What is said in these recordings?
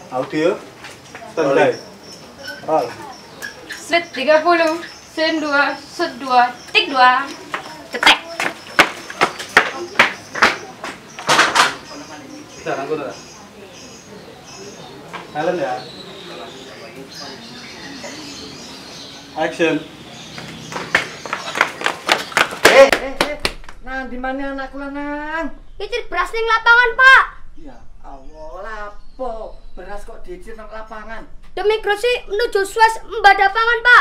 Audio. Standby. Roll. Set 30. Sen 2. Set 2. Tik 2. Cetek. Udah, rangkul udah. Kalian ya. Action. Nang, di mana anakku Nang? Ngicir beras ning lapangan, Pak. Ya Allah, lapo. Beras kok diicir nang lapangan. Demi grosi menuju Suez Mbadapangan, Pak.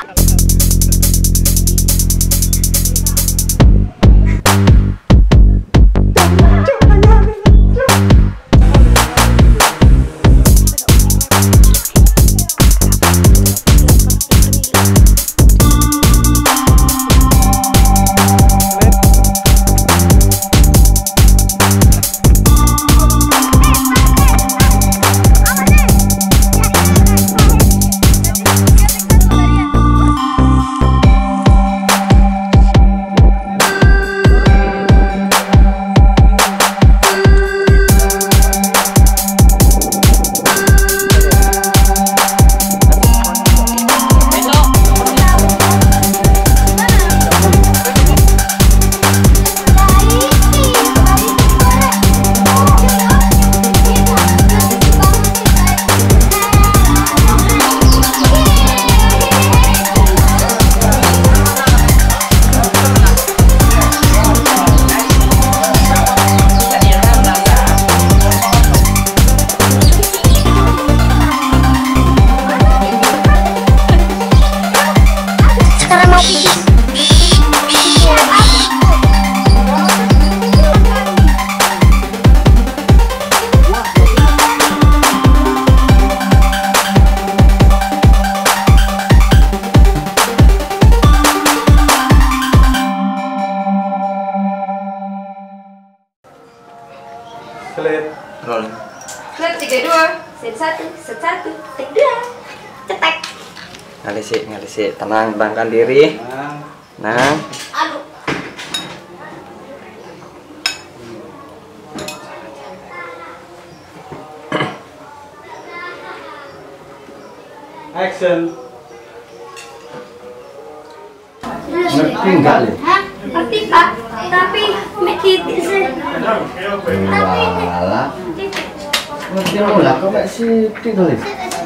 Kalian. Roll. Set 32. Sen 1. Set 1. Tik 2. Cetek. Ngalisik, tenangkan diri. Nang. Aduh. Action. Ngerti enggak, Le? Hah? Ngerti, Pak. Tapi titik sih. Walah. Ngerti lah kok mek sithik to, Le?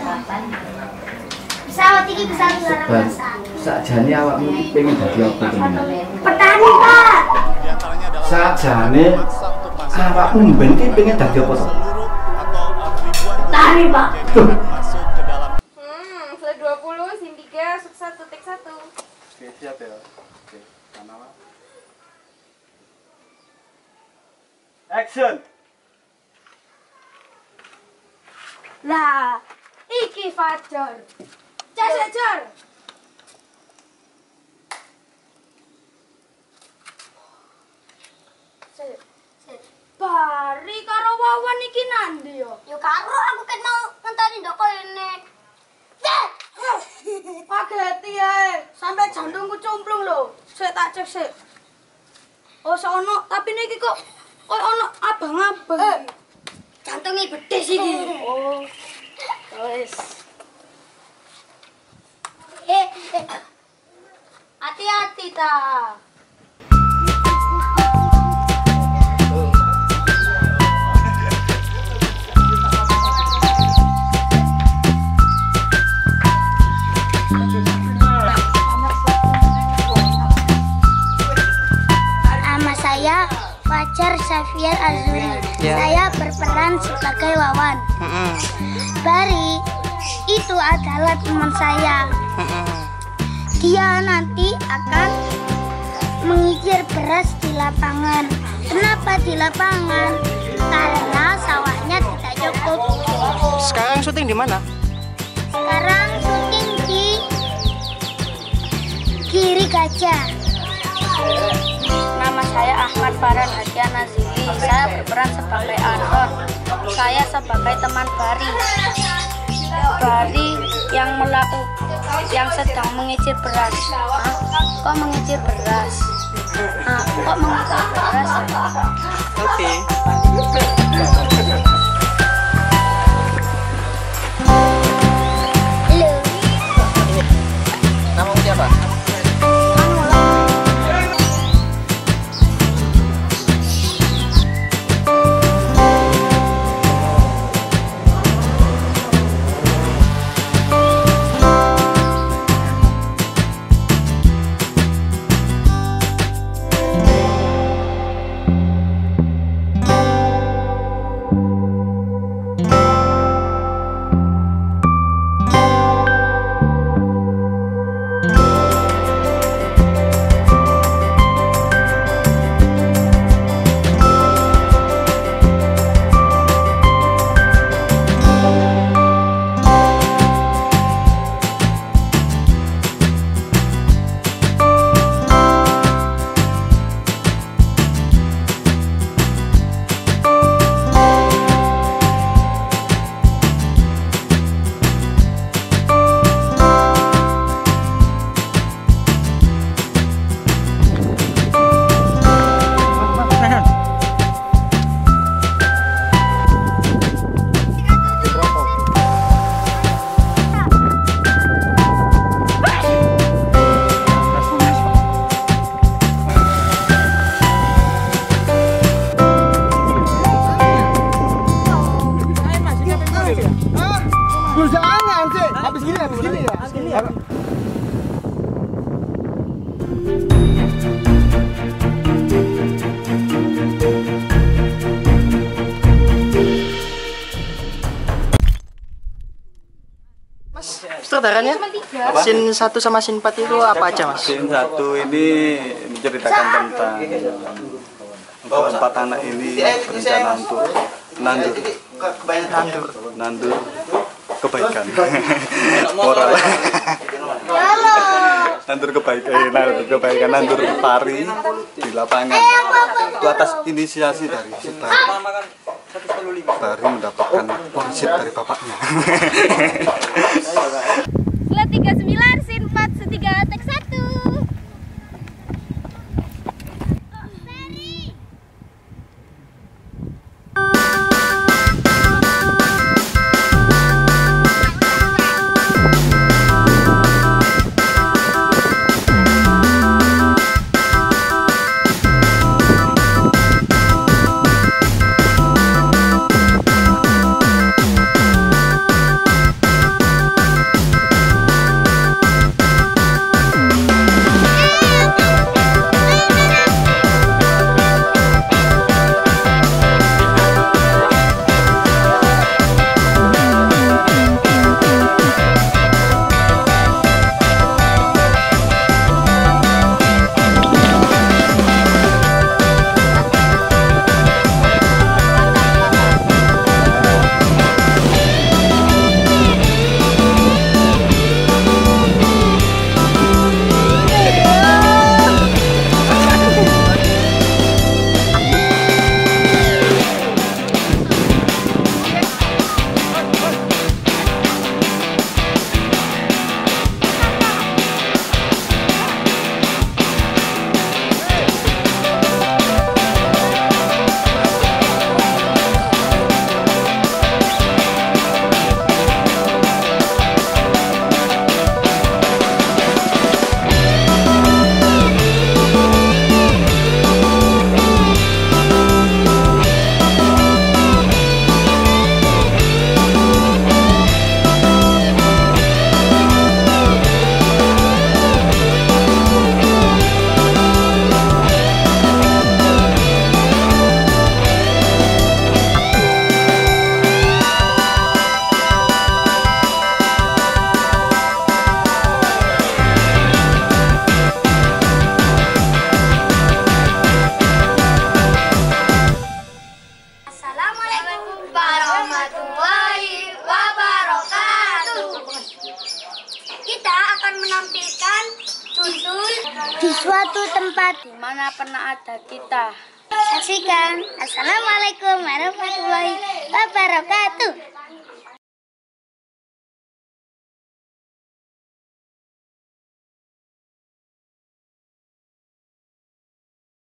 Pesawat iki pesawat luar biasa. Sakjane awakmu iki pengen dadi apa temenan? Petani, Pak. Sakjane awakmu mben iki pengen dadi apa to? Petani, Pak. Set 20. Sin 3. Set 1. Tik 1. Oke, siap ya. Oke, mana? Action. Lah, iki Fajar. Jar. Bari karo Wawan iki nandi yo? Yo karo aku kan mau ngenteni ndok kene. Pageti ae, sampe jantungku cumplung lho. Sik tak cek sik. Oh, sono, tapi niki kok koyo ono abang-abang. Jantunge bedhes iki. Oh. Wis. Hati-hati ta. Nama saya Fajar Safiar Azuri. Saya berperan sebagai Wawan. Bari itu adalah teman saya. Dia nanti akan mengicir beras di lapangan. Kenapa di lapangan? Karena sawahnya tidak cukup. Sekarang syuting di mana? Sekarang syuting di Kiri Gajah. Nama saya Ahmad Farhan Hadian Nazili. Saya berperan sebagai Anton. Saya sebagai teman Bari. Bari yang sedang mengicir beras. Kok mengicir beras? Kok mengicir beras? Oke. Jangan sih. Habis gini ya. Sutradaranya? Scene 1 sama scene 4 itu apa aja, Mas? Scene 1 ini menceritakan tentang empat anak ini berencana untuk nandur kebaikan. Moral. nandur kebaikan, nandur pari di lapangan. Itu atas inisiasi dari si Bari mendapatkan wangsit dari bapaknya. Slot 39, scene 4, setiga, take 1. Di suatu tempat di mana pernah ada kita. Saksikan. Assalamualaikum warahmatullahi wabarakatuh.